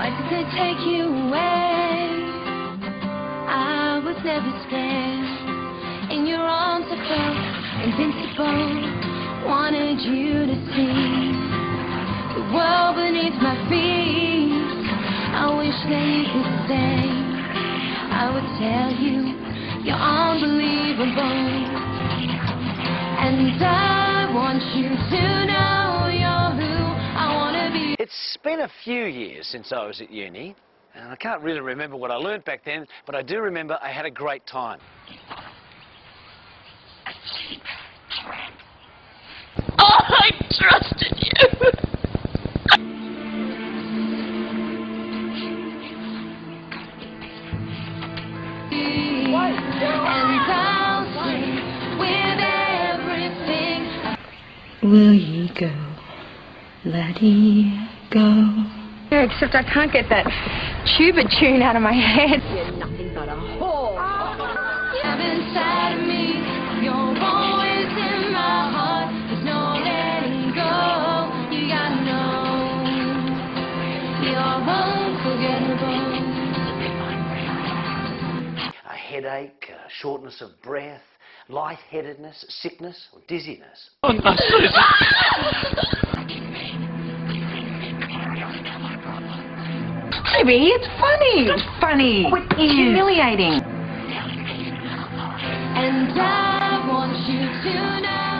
Why did they take you away? I was never scared. In your arms I felt invincible. Wanted you to see the world beneath my feet. I wish that you could stay. I would tell you you're unbelievable. And I want you to know you're who I want to be. It's been a few years since I was at uni, and I can't really remember what I learnt back then, but I do remember I had a great time. Oh, I trusted you. And I'll sing with everything. Will ye go, laddie, go? Except I can't get that tuba tune out of my head. You're nothing but a whore. You're inside of me. You're always in my heart. There's no letting go. You gotta know you're unforgettable. A headache, shortness of breath, lightheadedness, sickness, or dizziness. Oh, no, Susan. Baby, it's funny. It's funny. Oh, it's humiliating. And I want you to know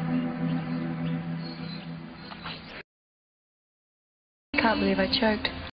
you're. I can't believe I choked.